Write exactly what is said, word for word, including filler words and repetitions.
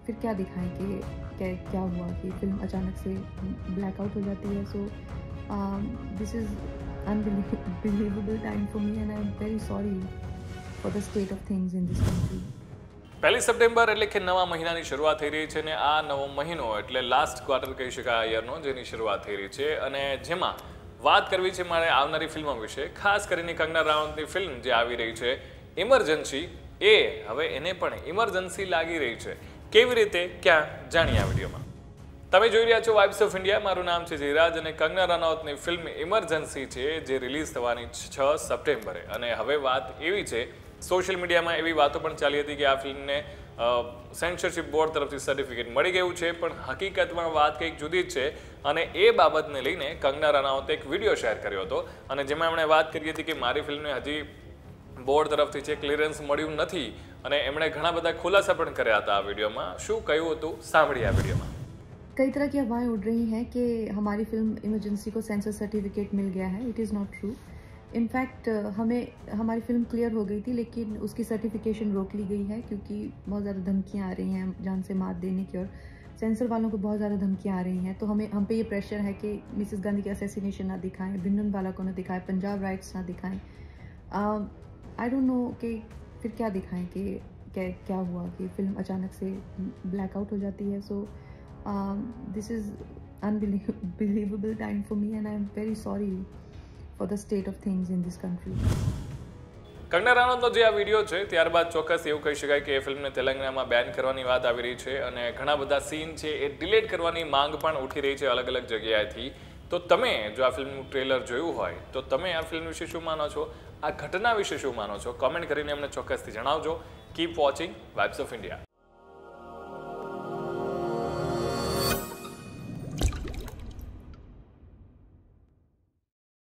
फिर क्या दिखाएं कि क्या क्या हुआ कि फिल्म अचानक से ब्लैकआउट हो जाती है. So this is unbelievable time for me and I'm very sorry for the state of things in this country. પહેલી સપ્ટેમ્બર એટલે કે નવા મહિનાની શરૂઆત થઈ રહી છે અને આ નવો મહિનો એટલે લાસ્ટ ક્વાર્ટર કહી શકાય યરનો જેની શરૂઆત થઈ રહી છે અને જેમાં વાત કરવી છે મારે આવનારી ફિલ્મો વિશે. ખાસ કરીને કંગના રાણાવતની ફિલ્મ જે આવી રહી છે ઇમરજન્સી, એ હવે એને પણ ઇમરજન્સી લાગી રહી છે. કેવી રીતે, ક્યાં, જાણીએ આ વિડીયોમાં. તમે જોઈ રહ્યા છો વાઇબ્સ ઓફ ઇન્ડિયા. મારું નામ છે જયરાજ અને કંગના રનૌતની ફિલ્મ ઇમરજન્સી છે જે રિલીઝ થવાની છ સપ્ટેમ્બરે. અને હવે વાત એવી છે, સોશિયલ મીડિયામાં એવી વાતો પણ ચાલી હતી કે આ ફિલ્મને સેન્સરશિપ બોર્ડ તરફથી સર્ટિફિકેટ મળી ગયું છે, પણ હકીકતમાં વાત કંઈક જુદી જ છે. અને એ બાબતને લઈને કંગના રનૌતે એક વિડીયો શેર કર્યો હતો અને જેમાં એમણે વાત કરી હતી કે મારી ફિલ્મને હજી બોર્ડ તરફથી છે ક્લિયરન્સ મળ્યું નથી અને એમણે ઘણા બધા ખુલાસા પણ કર્યા હતા આ વિડીયોમાં. શું કહ્યું હતું સાંભળીએ આ વિડીયોમાં. कई तरह की अफवाहें उड़ रही हैं कि हमारी फिल्म इमरजेंसी को सेंसर सर्टिफिकेट मिल गया है. It is not true. In fact हमें हमारी फिल्म क्लियर हो गई थी लेकिन उसकी सर्टिफिकेशन रोक ली गई है क्योंकि बहुत ज़्यादा धमकियाँ आ रही हैं जान से मार देने की और सेंसर वालों को बहुत ज़्यादा धमकियाँ आ रही हैं. तो हमें हम पे ये प्रेशर है कि मिसेस गांधी के असैसिनेशन ना दिखाएं, भिंडरवाला को ना दिखाएं, पंजाब राइट्स ना दिखाएं. आई डोंट नो कि फिर क्या दिखाएं कि क्या क्या हुआ कि फिल्म अचानक से ब्लैकआउट हो जाती है. So this is unbelievable time for me and I am very sorry for the state of things in this country. Kangana રનૌતનો જે આ વિડીયો છે ત્યારબાદ ચોક્કસ એવું કહી શકાય કે એ ફિલ્મને તેલંગાણામાં બેન કરવાની વાત આવી રહી છે અને ઘણા બધા સીન છે એ ડિલીટ કરવાની માંગ પણ ઉઠી રહી છે અલગ અલગ જગ્યાએથી. તો તમે જો આ ફિલ્મનું ટ્રેલર જોયું હોય તો તમે આ ફિલ્મ વિશે શું માનો છો, આ ઘટના વિશે શું માનો છો, કોમેન્ટ કરીને અમને ચોક્કસથી જણાવજો. Keep watching vibes of India.